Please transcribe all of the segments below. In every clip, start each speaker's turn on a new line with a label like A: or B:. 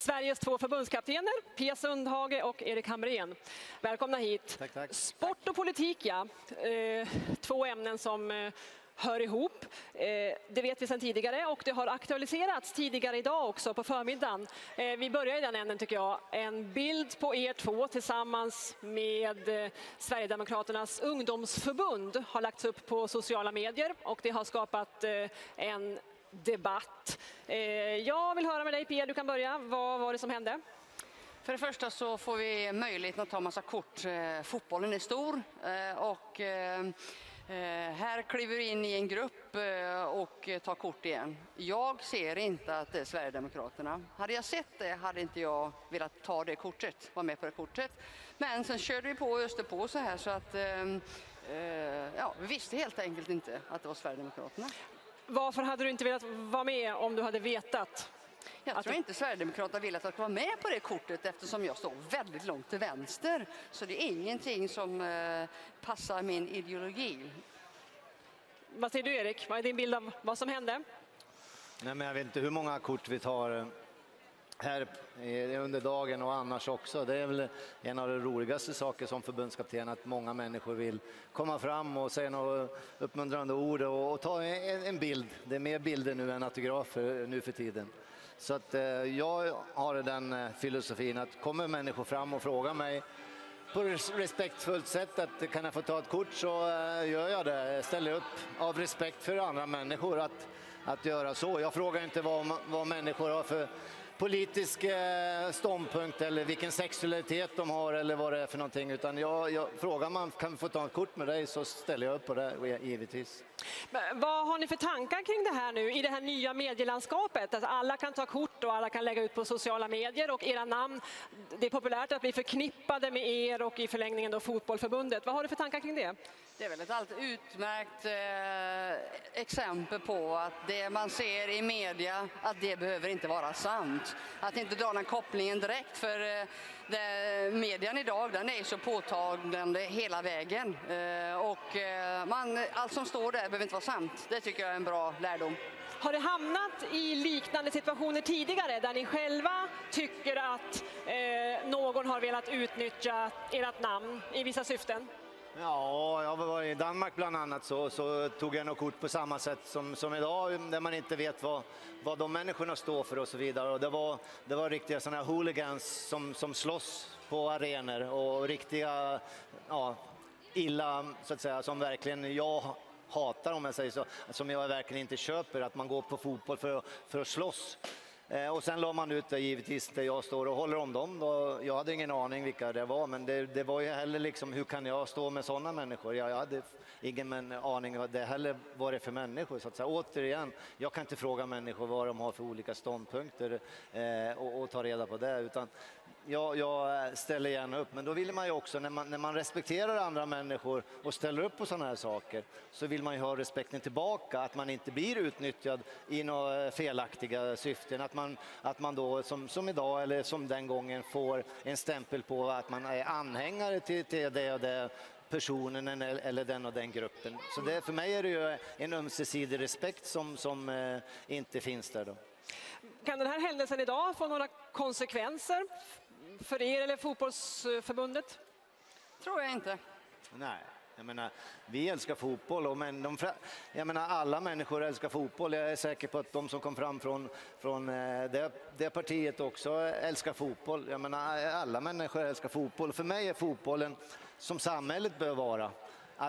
A: Sveriges två förbundskaptener, Pia Sundhage och Erik Hamrén. Välkomna hit.
B: Tack, tack.
A: Sport och politik, ja. Två ämnen som hör ihop. Det vet vi sedan tidigare och det har aktualiserats tidigare idag också på förmiddagen. Vi börjar i den änden tycker jag. En bild på er två tillsammans med Sverigedemokraternas ungdomsförbund har lagts upp på sociala medier och det har skapat en debatt. Jag vill höra med dig Pia, du kan börja. Vad var det som hände?
C: För det första så får vi möjligheten att ta massa kort. Fotbollen är stor och här kliver vi in i en grupp och tar kort igen. Jag ser inte att det är Sverigedemokraterna. Hade jag sett det hade inte jag velat ta det kortet, vara med på det kortet. Men sen körde vi på och öste på så här så att vi visste helt enkelt inte att det var Sverigedemokraterna.
A: Varför hade du inte velat vara med om du hade vetat?
C: Jag tror inte Sverigedemokraterna vill att jag ska vara med på det kortet eftersom jag står väldigt långt till vänster. Så det är ingenting som passar min ideologi.
A: Vad säger du Erik? Vad är din bild av vad som hände?
B: Nej, men jag vet inte hur många kort vi tar här under dagen och annars också. Det är väl en av de roligaste saker som förbundskapten att många människor vill komma fram och säga några uppmuntrande ord och ta en bild. Det är mer bilder nu än autografer nu för tiden. Så att jag har den filosofin att kommer människor fram och frågar mig på respektfullt sätt att kan jag få ta ett kort så gör jag det. Jag ställer upp av respekt för andra människor att göra så. Jag frågar inte vad människor har för politisk ståndpunkt eller vilken sexualitet de har eller vad det är för någonting, utan jag frågar man kan vi få ta ett kort med dig så ställer jag upp på det givetvis.
A: Men vad har ni för tankar kring det här nu i det här nya medielandskapet? Att alla kan ta kort och alla kan lägga ut på sociala medier och era namn, det är populärt att bli förknippade med er och i förlängningen då fotbollförbundet. Vad har du för tankar kring det?
C: Det är väl ett alldeles utmärkt exempel på att det man ser i media, att det behöver inte vara sant. Att inte dra den kopplingen direkt, för median idag den är så påtagande hela vägen. Allt som står där behöver inte vara sant. Det tycker jag är en bra lärdom.
A: Har det hamnat i liknande situationer tidigare där ni själva tycker att någon har velat utnyttja ert namn i vissa syften?
B: Ja, jag var i Danmark bland annat så tog jag något kort på samma sätt som idag där man inte vet vad de människorna står för och så vidare. Och det var riktiga sådana här hooligans som slåss på arenor och riktiga illa så att säga som verkligen jag hatar om jag säger så, som jag verkligen inte köper att man går på fotboll för att slåss. Och sen la man ut det givetvis där jag står och håller om dem. Jag hade ingen aning vilka det var, men det var ju heller liksom, hur kan jag stå med sådana människor? Jag hade ingen aning vad det heller var det för människor. Så att säga. Återigen, jag kan inte fråga människor vad de har för olika ståndpunkter och ta reda på det, utan jag ställer gärna upp. Men då vill man ju också, när man respekterar andra människor och ställer upp på sådana här saker, så vill man ju ha respekten tillbaka, att man inte blir utnyttjad i några felaktiga syften. Att man då som idag eller som den gången får en stämpel på att man är anhängare till det och det personen eller den och den gruppen. Så för mig är det ju en ömsesidig respekt som inte finns där då.
A: Kan den här händelsen idag få några konsekvenser för er eller fotbollsförbundet?
C: Tror jag inte.
B: Nej. Jag menar, vi älskar fotboll jag menar, alla människor älskar fotboll. Jag är säker på att de som kom fram från det partiet också älskar fotboll. Jag menar, alla människor älskar fotboll. För mig är fotbollen som samhället bör vara. Att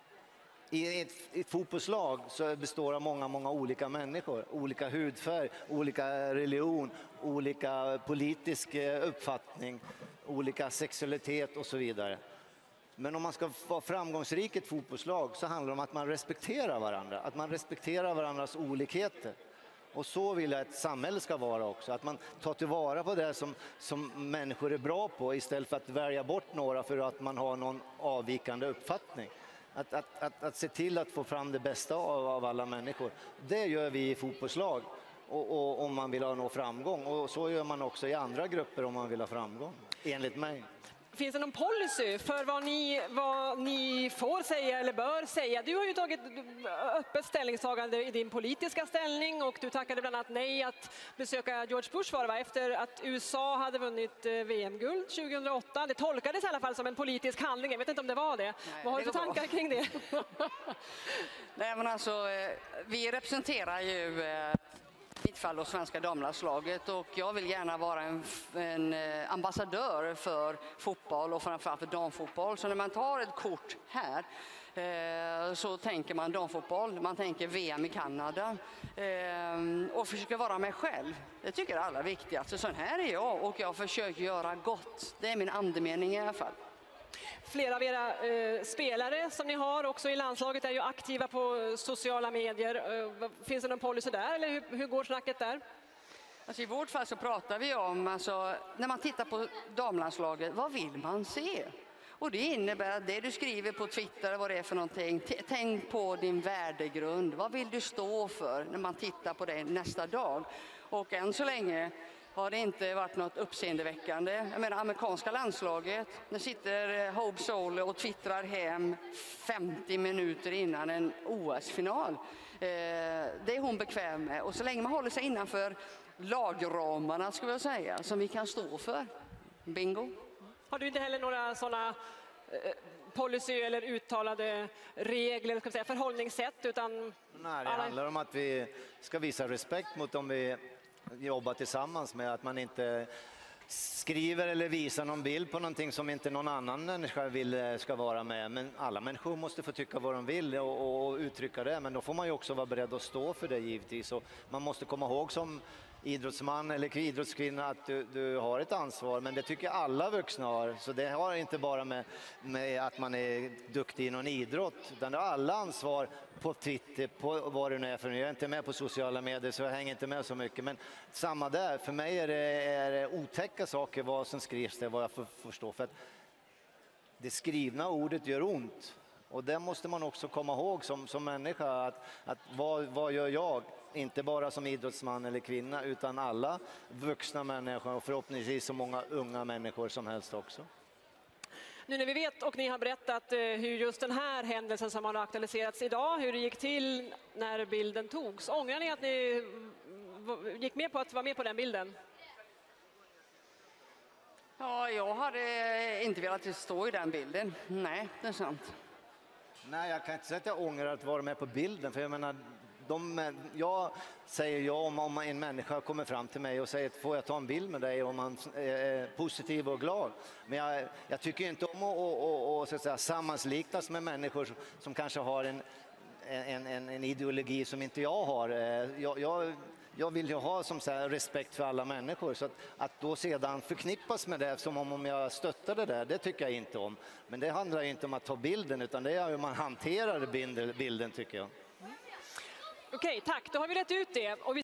B: i ett fotbollslag så består av många olika människor. Olika hudfärg, olika religion, olika politisk uppfattning, olika sexualitet och så vidare. Men om man ska vara framgångsrik i ett fotbollslag så handlar det om att man respekterar varandra. Att man respekterar varandras olikheter. Och så vill jag att ett samhälle ska vara också. Att man tar tillvara på det som människor är bra på istället för att välja bort några för att man har någon avvikande uppfattning. Att se till att få fram det bästa av alla människor. Det gör vi i fotbollslag och om man vill ha nå framgång. Och så gör man också i andra grupper om man vill ha framgång, enligt mig.
A: Finns det någon policy för vad ni får säga eller bör säga? Du har ju tagit öppet ställningstagande i din politiska ställning och du tackade bland annat nej att besöka George Bush efter att USA hade vunnit VM-guld 2008. Det tolkades i alla fall som en politisk handling. Jag vet inte om det var det.
C: Nej,
A: vad har du för tankar kring det?
C: Nej, men alltså, vi representerar ju mitt fall och svenska damlandslaget och jag vill gärna vara en ambassadör för fotboll och framförallt för damfotboll. Så när man tar ett kort här så tänker man damfotboll, man tänker VM i Kanada och försöker vara mig själv. Det tycker jag är allra viktigast. Så här är jag och jag försöker göra gott. Det är min andemening i alla fall.
A: Flera av era spelare som ni har också i landslaget är ju aktiva på sociala medier. Finns det någon policy där eller hur går snacket där?
C: Alltså i vårt fall så pratar vi om, alltså, när man tittar på damlandslaget, vad vill man se? Och det innebär att det du skriver på Twitter, vad det är för någonting, tänk på din värdegrund. Vad vill du stå för när man tittar på det nästa dag? Och än så länge har det inte varit något uppseendeväckande. Jag menar, amerikanska landslaget, där sitter Hope Solo och twittrar hem 50 minuter innan en OS-final. Det är hon bekväm med. Och så länge man håller sig innanför lagramarna, skulle jag säga, som vi kan stå för. Bingo.
A: Har du inte heller några sådana policy eller uttalade regler, ska säga, förhållningssätt? Utan
B: Nej, det handlar om att vi ska visa respekt mot dem vi jobbar tillsammans med. Att man inte skriver eller visar någon bild på någonting som inte någon annan människa vill ska vara med. Men alla människor måste få tycka vad de vill och uttrycka det. Men då får man ju också vara beredd att stå för det givetvis. Och man måste komma ihåg som idrottsman eller idrottskvinna att du har ett ansvar, men det tycker alla vuxna har. Så det har inte bara med att man är duktig i någon idrott, utan det har alla ansvar på Twitter, på vad det nu är för. Jag är inte med på sociala medier så jag hänger inte med så mycket, men samma där. För mig är det otäcka saker vad som skrivs det, vad jag förstår. För att det skrivna ordet gör ont. Och det måste man också komma ihåg som människa, att vad gör jag? Inte bara som idrottsman eller kvinna, utan alla vuxna människor och förhoppningsvis så många unga människor som helst också.
A: Nu när vi vet och ni har berättat hur just den här händelsen som har aktualiserats idag, hur det gick till när bilden togs. Ångrar ni att ni gick med på att vara med på den bilden?
C: Ja, jag hade inte velat stå i den bilden. Nej, det är sant.
B: Nej, jag kan inte säga att jag ångrar att vara med på bilden, för jag menar, jag säger ja om en människa kommer fram till mig och säger får jag ta en bild med dig om man är positiv och glad. Men jag tycker inte om att så att säga, sammansliknas med människor som kanske har en ideologi som inte jag har. Jag vill ju ha som så här, respekt för alla människor, så att då sedan förknippas med det som om jag stöttade det tycker jag inte om. Men det handlar ju inte om att ta bilden, utan det är hur man hanterar bilden tycker jag.
A: Okej, tack. Då har vi rätt ut det. Och